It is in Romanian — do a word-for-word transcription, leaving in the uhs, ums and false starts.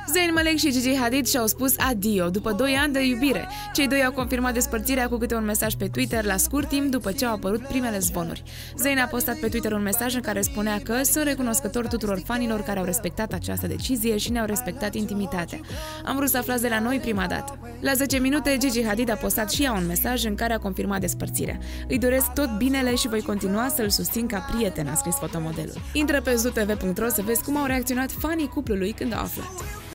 Zayn Malik și Gigi Hadid și-au spus adio după doi ani de iubire. Cei doi au confirmat despărțirea cu câte un mesaj pe Twitter la scurt timp după ce au apărut primele zvonuri. Zayn a postat pe Twitter un mesaj în care spunea că sunt recunoscător tuturor fanilor care au respectat această decizie și ne-au respectat intimitatea. Am vrut să aflați de la noi prima dată. La zece minute, Gigi Hadid a postat și ea un mesaj în care a confirmat despărțirea. Îi doresc tot binele și voi continua să-l susțin ca prieten, a scris fotomodelul. Intră pe zutv punct ro să vezi cum au reacționat fanii cuplului când au aflat.